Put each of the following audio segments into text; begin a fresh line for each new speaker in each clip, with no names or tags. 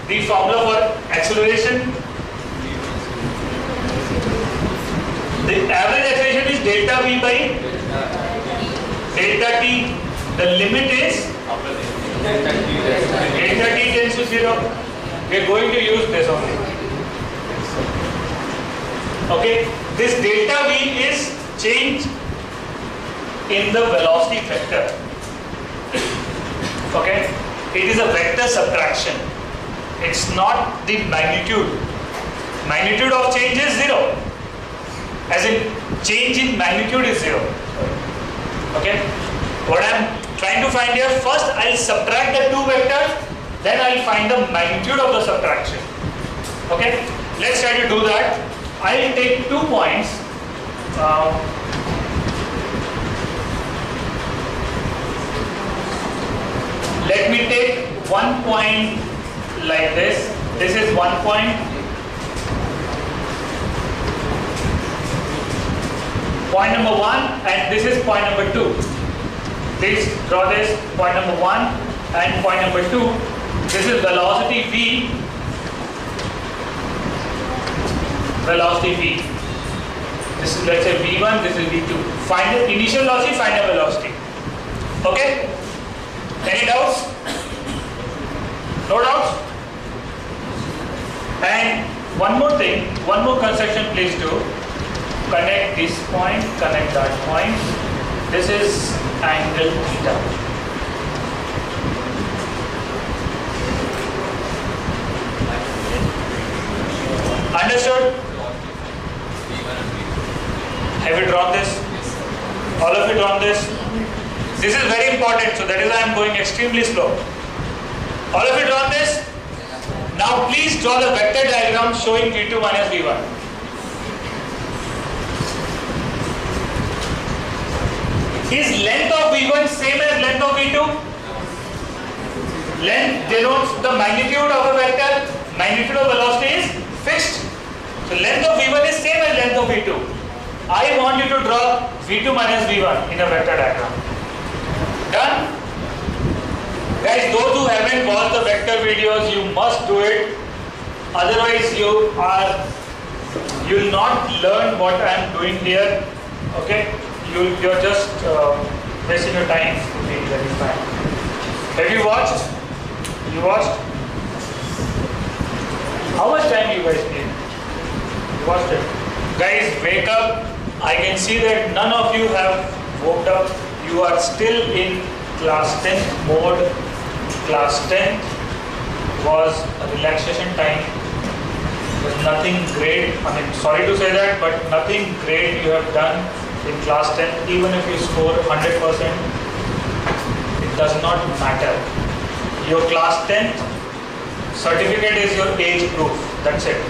the formula for acceleration. The average acceleration is delta V by delta t. The limit is delta t tends to 0. We are going to use this only. Okay, this delta V is change in the velocity vector. Okay, it is a vector subtraction. It's not the magnitude. Magnitude of change is 0. As in, change in magnitude is 0. Okay, what I am trying to find here, first I'll subtract the two vectors, then I'll find the magnitude of the subtraction. Okay, let's try to do that. I'll take 2 points. Let me take 1 point like this. This is 1 point. Point number 1, and this is point number 2. Please draw this point number 1 and point number 2. This is velocity V. Velocity V. This is, let's say, V1, this is V2. Find the initial velocity, find the velocity. Okay? Any doubts? No doubts? And one more thing, one more construction please do. Connect this point, connect that point. This is angle theta. Understood? Have you drawn this? All of you drawn this? This is very important, so that is why I am going extremely slow. All of you drawn this? Now please draw the vector diagram showing V2 minus V1. Is length of V1 same as length of V2? Length denotes the magnitude of a vector. Magnitude of velocity is fixed. So length of V1 is same as length of V2. I want you to draw V2 minus V1 in a vector diagram. Done? Guys, those who haven't watched the vector videos, you must do it. Otherwise, you will not learn what I am doing here. Okay? You're just wasting your time. That is fine. Have you watched? You watched? How much time you guys need? You watched it. Guys, wake up. I can see that none of you have woke up. You are still in class 10 mode. Class 10 was a relaxation time. There's nothing great. I mean, sorry to say that, but nothing great you have done in class 10. Even if you score 100%, it does not matter. Your class 10 certificate is your age proof. That's it.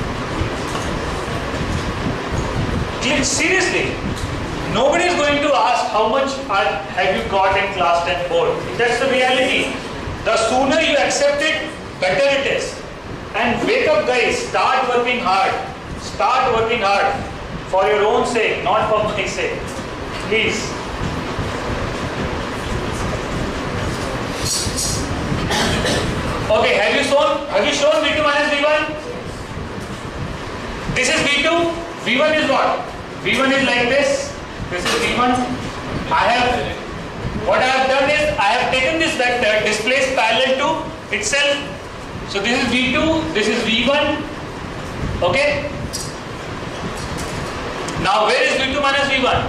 Seriously, nobody is going to ask how much have you got in class 10 board. That's the reality. The sooner you accept it, better it is. And wake up, guys. Start working hard. Start working hard for your own sake, not for my sake. Please. Okay, have you shown V2 minus V1? This is V2. V1 is what? V1 is like this. This is V1. What I have done is I have taken this vector, displaced parallel to itself. So this is V2, this is V1. Okay? Now where is V2 minus V1?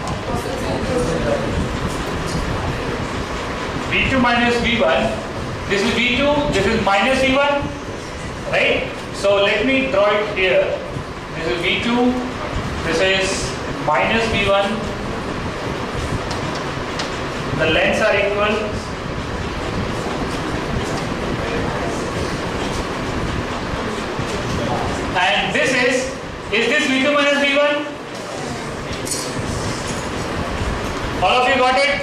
V2 minus V1. This is V2, this is minus V1. Right? So let me draw it here. This is V2, this is minus V1. The lengths are equal. And this is this V2 minus V1? All of you got it?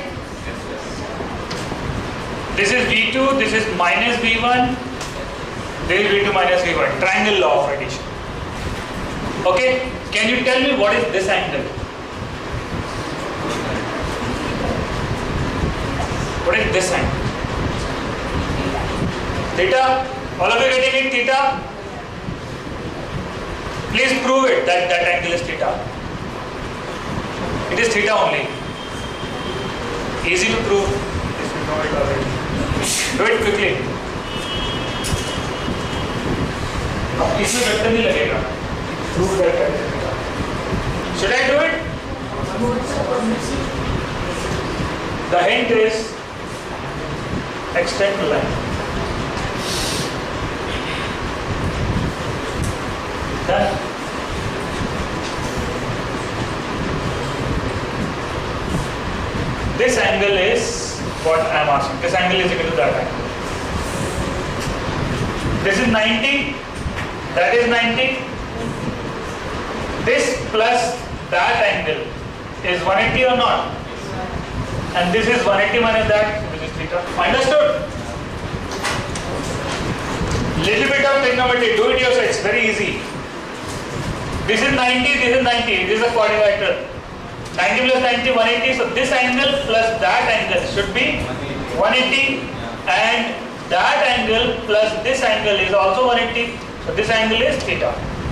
This is V2, this is minus V1, this is V2 minus V1. Triangle law of addition. Okay, can you tell me what is this angle? What is this angle? Theta? All of you getting it? Theta? Please prove it that that angle is theta. It is theta only. Easy to prove if you know it already. Do it quickly. अब इसमें vector नहीं लगेगा. Prove that that is theta. Should I do it? The hint is extend the line. Done. This angle is what I am asking. This angle is equal to that angle. This is 90. That is 90. This plus that angle is 180 or not? And this is 180 minus that, which is theta. Understood? Little bit of trigonometry. Do it yourself. It's very easy. This is 90. This is 90. This is a quadrilateral. 90 plus 90, 180. So this angle plus that angle should be 180, and that angle plus this angle is also 180. So this angle is theta,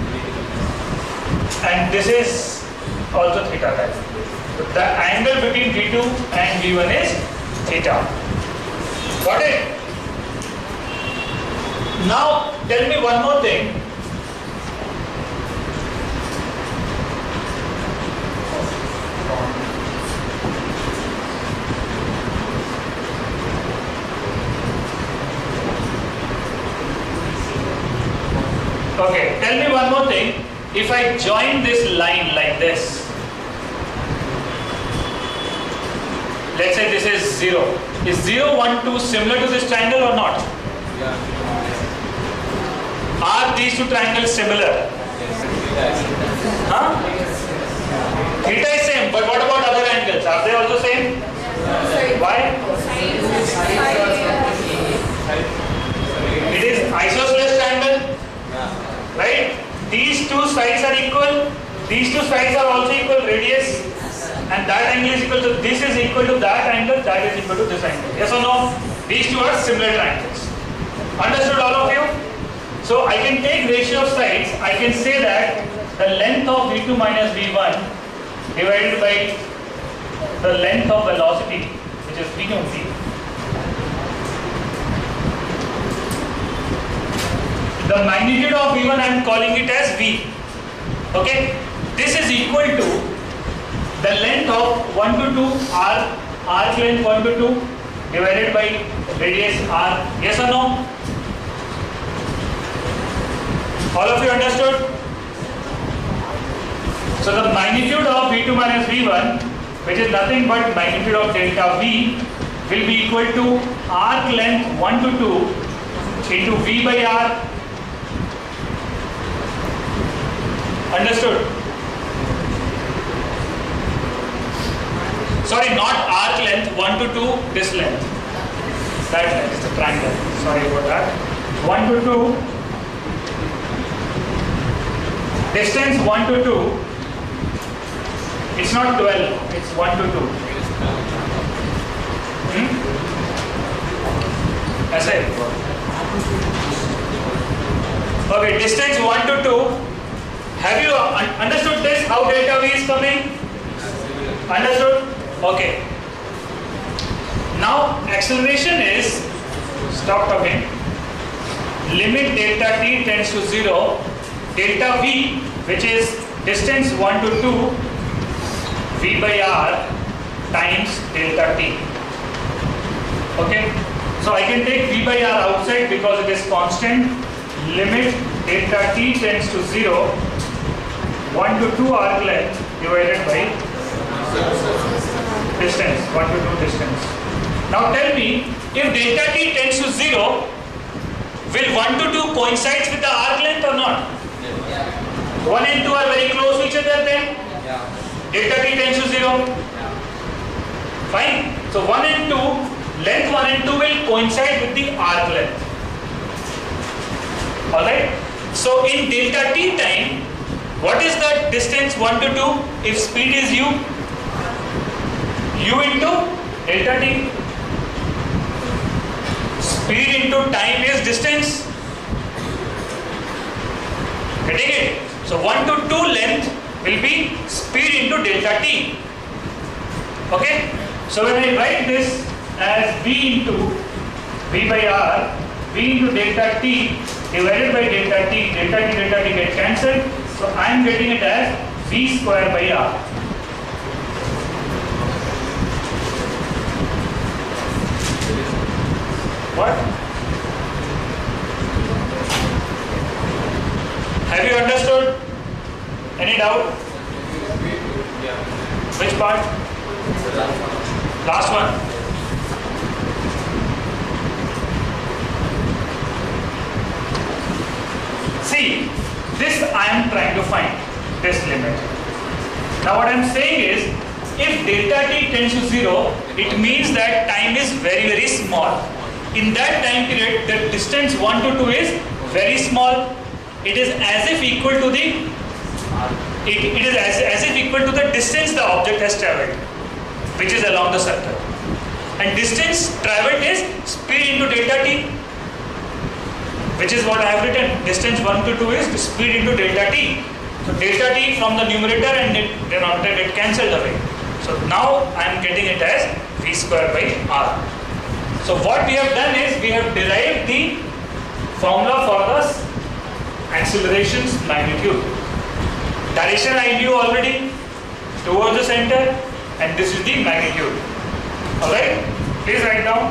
and this is also theta. So the angle between V2 and V1 is theta. Got it? Now tell me one more thing. Okay, tell me one more thing. If I join this line like this, let's say this is 0. Is 0, 1, 2 similar to this triangle or not?
Yeah.
Are these two triangles similar? Huh? Theta is same, but what about other angles? Are they also same? Why? It is isosceles triangle. Right? These two sides are equal. These two sides are also equal radius. And that angle is equal to, this is equal to that angle, that is equal to this angle. Yes or no? These two are similar triangles. Understood all of you? So I can take ratio of sides. I can say that the length of V2 minus V1 divided by the length of velocity, which is V of V. The magnitude of V1 I am calling it as V. Okay? This is equal to the length of 1 to 2 r, arc length 1 to 2 divided by radius r. Yes or no? All of you understood? So the magnitude of V2 minus V1, which is nothing but magnitude of delta V, will be equal to arc length 1 to 2 into V by r. Understood? Sorry, not arc length 1 to 2, this length. That length is the triangle. Sorry about that. 1 to 2. Distance 1 to 2. It's not 12, it's 1 to 2. ऐसे? Okay, distance 1 to 2. Have you understood this? How delta V is coming? Understood? Okay. Now acceleration is, stop talking. Limit delta t tends to 0. Delta V, which is distance 1 to 2, V by r times delta t. Okay. So I can take V by r outside because it is constant. Limit delta t tends to 0. 1 to 2 arc length divided by distance, 1 to 2 distance. Now tell me, if delta t tends to 0, will 1 to 2 coincides with the arc length or not? 1 and 2 are very close to each other then? Delta t tends to 0. Fine. So 1 and 2, length 1 and 2 will coincide with the arc length. Alright? So in delta t time, what is the distance 1 to 2 if speed is u? U into delta t. Speed into time is distance. Getting it? So 1 to 2 length will be speed into delta t. Okay? So when I write this as v into v by r, v into delta t divided by delta t get cancelled. So I am getting it as v square by r. What? Have you understood? Any doubt? Which part? Last one. See, this I am trying to find, this limit. Now what I am saying is, if delta t tends to 0, it means that time is very, very small. In that time period, the distance 1 to 2 is very small. It is as if equal to the it is as if equal to the distance the object has travelled, which is along the circle. And distance travelled is speed into delta t, which is what I have written. Distance 1 to 2 is speed into delta t. So delta t from the numerator and denominator get cancelled away. So now I am getting it as v square by r. So what we have done is we have derived the formula for the acceleration's magnitude. Direction I knew already, towards the center, and this is the magnitude. Alright, please write down.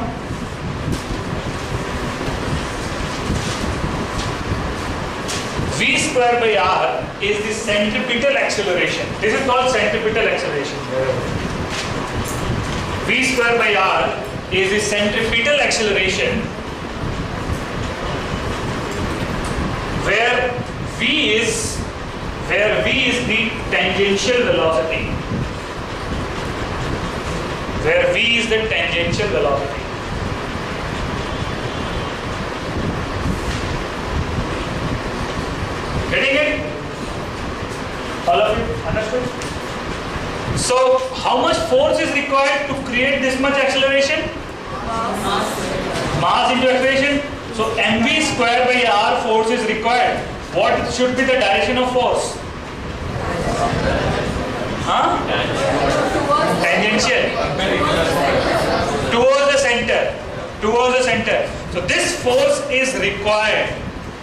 V square by r is the centripetal acceleration. This is called centripetal acceleration. V square by r is the centripetal acceleration where v is the tangential velocity. Where v is the tangential velocity. Getting it? All of you understood? So, how much force is required to create this much acceleration? Mass into acceleration. So, mv square by r force is required. What should be the direction of force? Huh? Tangential. Towards the center. Towards the center. So, this force is required.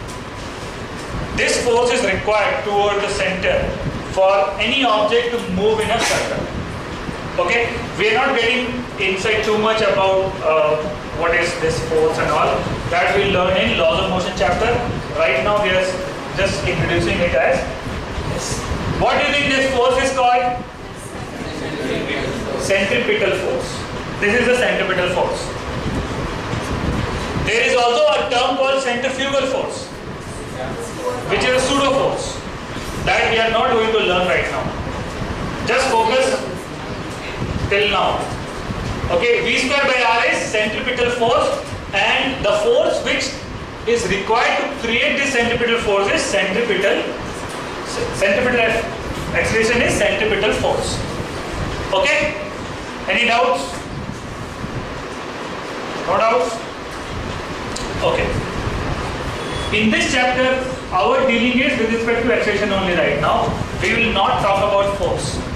This force is required toward the center for any object to move in a circle. Okay, we are not getting inside too much about what is this force and all. That we'll learn in laws of motion chapter. Right now we are just introducing it as this. What do you think this force is called? Centripetal force. This is the centripetal force. There is also a term called centrifugal force, which is a pseudo force that we are not going to learn right now. Just focus till now. Okay, v square by r is centripetal force, and the force which is required to create this centripetal force is centripetal acceleration is centripetal force. Okay, any doubts? No doubts? Okay. In this chapter, our dealing is with respect to acceleration only right now. We will not talk about force.